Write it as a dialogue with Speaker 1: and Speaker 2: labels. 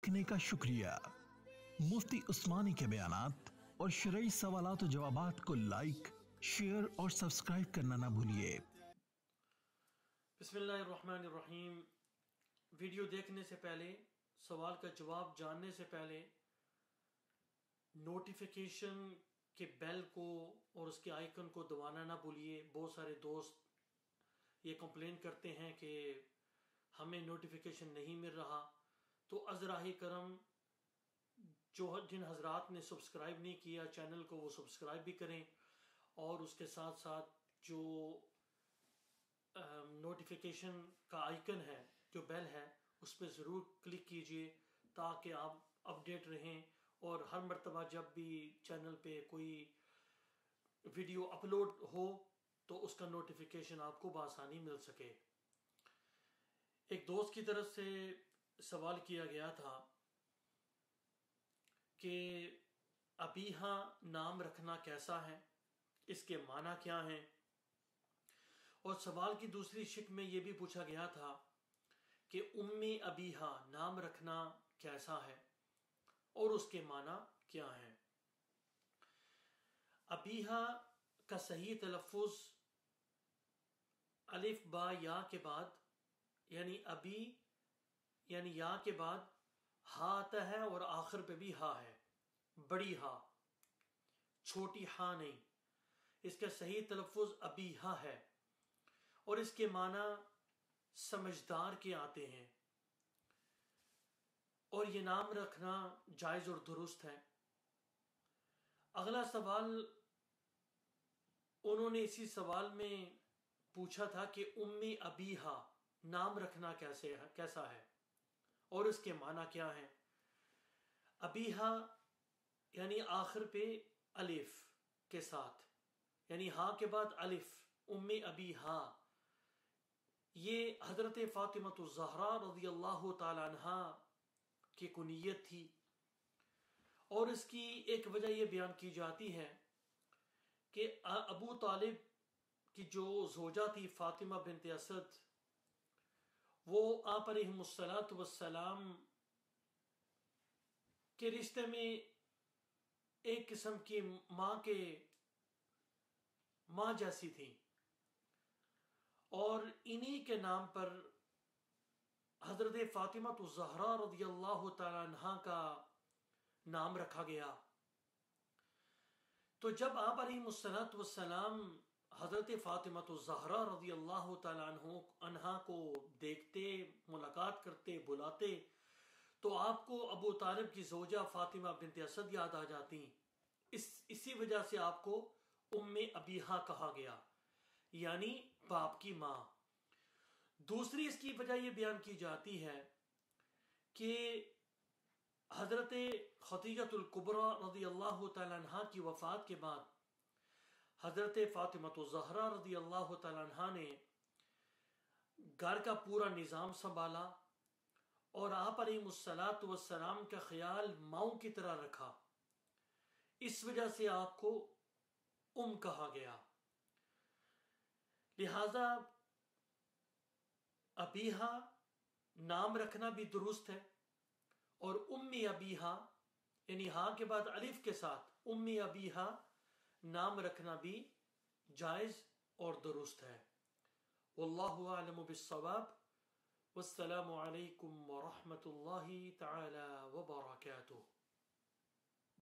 Speaker 1: देखने का शुक्रिया। मुफ्ती उस्मानी के बयानात और शरई सवालात और जवाबात को लाइक, शेयर और सब्सक्राइब करना ना भूलिए।
Speaker 2: बिस्मिल्लाहिर्रहमानिर्रहीम। वीडियो देखने से पहले, सवाल का जवाब जानने से पहले नोटिफिकेशन के बेल को और उसके आइकन को दबाना ना भूलिए। बहुत सारे दोस्त ये कंप्लेन करते हैं कि हमें नोटिफिकेशन नहीं मिल रहा, तो अज़राही करम जिन हजरात ने सब्सक्राइब नहीं किया चैनल को, वो सब्सक्राइब भी करें और उसके साथ साथ जो नोटिफिकेशन का आइकन है, जो बेल है, उस पर ज़रूर क्लिक कीजिए ताकि आप अपडेट रहें और हर मर्तबा जब भी चैनल पे कोई वीडियो अपलोड हो तो उसका नोटिफिकेशन आपको बआसानी मिल सके। एक दोस्त की तरफ से सवाल किया गया था कि अबीहा नाम रखना कैसा है, इसके माना क्या हैं, और सवाल की दूसरी शिक में यह भी पूछा गया था कि उम्मी अबीहा नाम रखना कैसा है और उसके माना क्या हैं। अबीहा का सही तलफ़ुज़ अलिफ बा या के बाद, यानी अबी यानी या के बाद हा आता है और आखिर पे भी हा है, बड़ी हा, छोटी हा नहीं। इसका सही तलफ़ुज़ अबीहा है और इसके माना समझदार के आते हैं और ये नाम रखना जायज़ और दुरुस्त है। अगला सवाल उन्होंने इसी सवाल में पूछा था कि उम्मी अबीहा नाम रखना कैसा है और इसके माना क्या है। अबीहा यानी आखिर पे अलिफ के साथ, यानी हा के बाद अलिफ, उम्मी अबीहा। ये हजरत फातिमतुज़ ज़हरा रज़ियल्लाहु ताला अन्हा की कुनियत थी और इसकी एक वजह यह बयान की जाती है कि अबू तालिब की जो ज़ोजा थी फातिमा बिन्त असद, वो आप अलैहिमुस्सलातु वस्सलाम के रिश्ते में एक किस्म की माँ जैसी थी और इन्हीं के नाम पर हजरत फातिमतुज़ ज़हरा रज़ियल्लाहु ताला अन्हा का नाम रखा गया। तो जब आप अलैहिमुस्सलातु वस्सलाम हजरत फातिमतुज़ ज़हरा रज़ियल्लाहु ताला अन्हा को देखते, मुलाकात करते, बुलाते, तो आपको अबू तालिब की ज़ोजा फातिमा बिन्त असद याद आ जाती। इसी वजह से आपको उम्मे अबीहा कहा गया, यानी बाप की माँ। दूसरी इसकी वजह यह बयान की जाती है कि हजरत खदीजतुल कुबरा रज़ियल्लाहु ताला अन्हा की वफ़ात के बाद हजरत फातिमतुज़ ज़हरा रज़ियल्लाहु ताला अन्हा ने घर का पूरा निज़ाम संभाला और आप अलैहिमुस्सलातु वस्सलाम का ख्याल माँ की तरह रखा। इस वजह से आपको कहा गया। लिहाजा अबीहा नाम रखना भी दुरुस्त है और उम्मी अबीहा यानी हा के बाद अलिफ के साथ उम्मी अबीहा नाम रखना भी जायज़ और दुरुस्त है। वल्लाहु आलमु बिस्सवाब। वस्सलामु अलैकुम व रहमतुल्लाहि तआला व बरकातुहू।